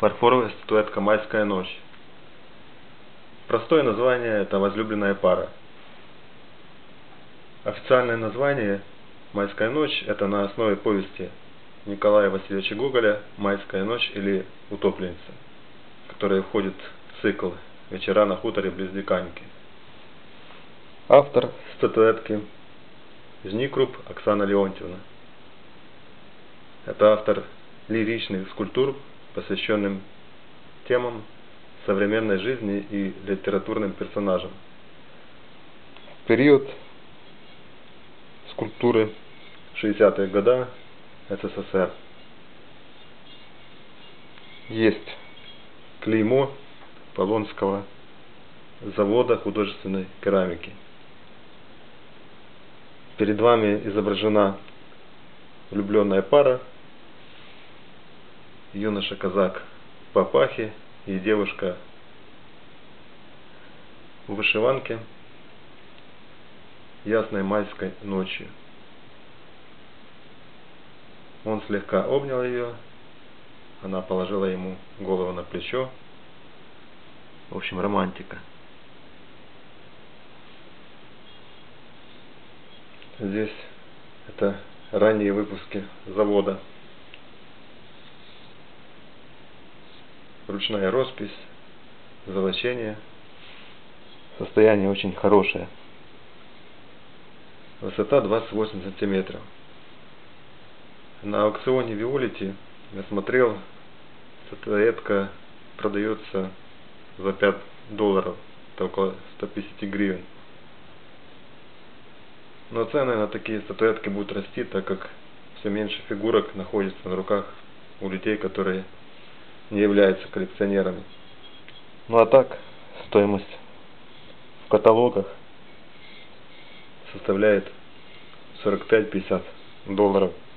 Фарфоровая статуэтка «Майская ночь». Простое название – это возлюбленная пара. Официальное название «Майская ночь» – это на основе повести Николая Васильевича Гоголя «Майская ночь» или «Утопленница», которая входит в цикл «Вечера на хуторе близ Диканьки». Автор статуэтки Жникруп Оксана Леонтьевна. Это автор лиричных скульптур, посвященным темам современной жизни и литературным персонажам. В период скульптуры 60-е годы СССР. Есть клеймо Полонского завода художественной керамики. Перед вами изображена влюбленная пара, юноша-казак в папахе и девушка в вышиванке ясной майской ночью. Он слегка обнял ее, она положила ему голову на плечо. В общем, романтика. Здесь это ранние выпуски завода. Ручная роспись, золочение. Состояние очень хорошее. Высота 28 сантиметров. На аукционе Виолити я смотрел, статуэтка продается за $5, это около 150 гривен. Но цены на такие статуэтки будут расти, так как все меньше фигурок находится на руках у людей, которые не являются коллекционерами. Ну а так, стоимость в каталогах составляет $45-50.